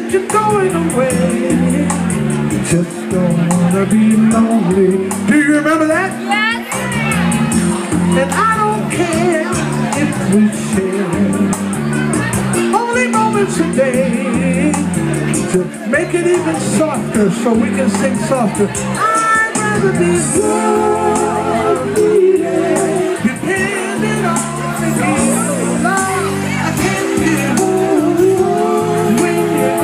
that you're going away. Just don't wanna be lonely. Do you remember that? Yes. And I don't care if we share only moments a day. To make it even softer so we can sing softer. I'd rather be loved, depending on the love I can give when you're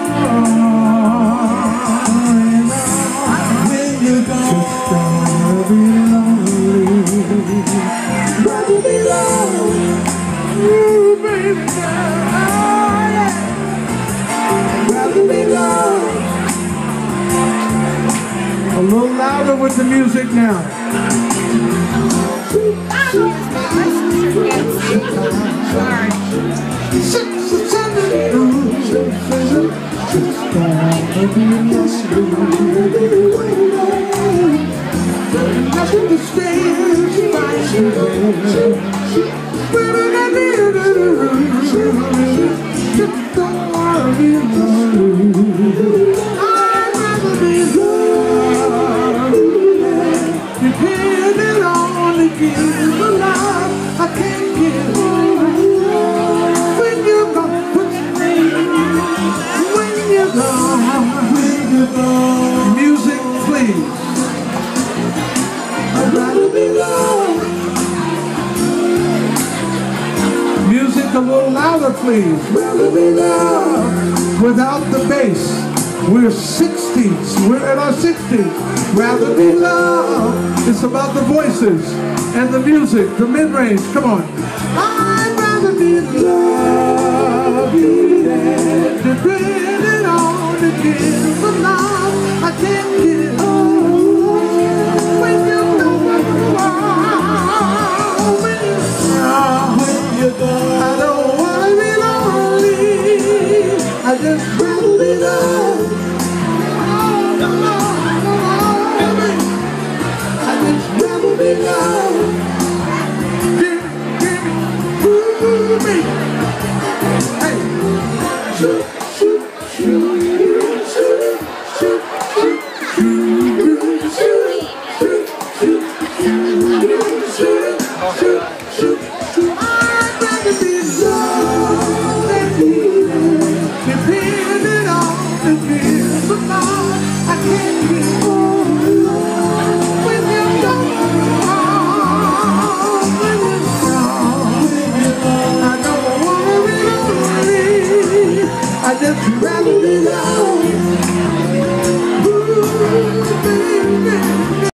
gone. When you're gone. Just don't be lonely. Rather be loved. Ooh, baby, oh, yeah. Rather be loved. A little louder with the music now. Depending on the gift of love I can't give. When you're gone, when you're gone, when you're gone. Music, please. I'd rather be loved. Music a little louder, please. Rather be loved. Without the bass. We're 60s. We're in our 60s. Rather be loved. It's about the voices and the music, the mid-range. Come on. I'd rather be loved. Depending on the gift of love I can't give. When you're gone, when you're gone, I don't wanna be lonely. I just rather be loved. I just